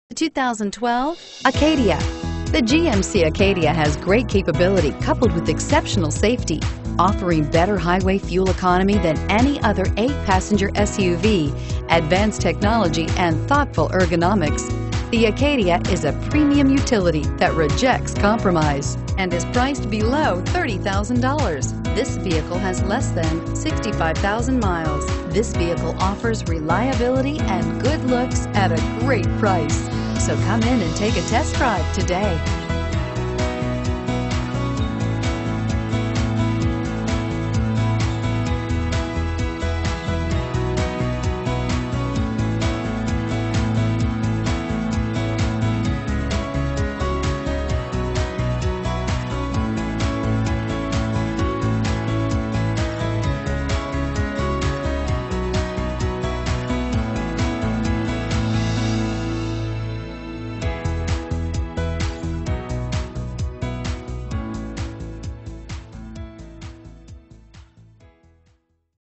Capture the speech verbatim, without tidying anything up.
two thousand twelve Acadia. The G M C Acadia has great capability coupled with exceptional safety, offering better highway fuel economy than any other eight-passenger S U V, advanced technology, and thoughtful ergonomics. The Acadia is a premium utility that rejects compromise and is priced below thirty thousand dollars. This vehicle has less than sixty-five thousand miles. This vehicle offers reliability and good looks at a great price. So come in and take a test drive today.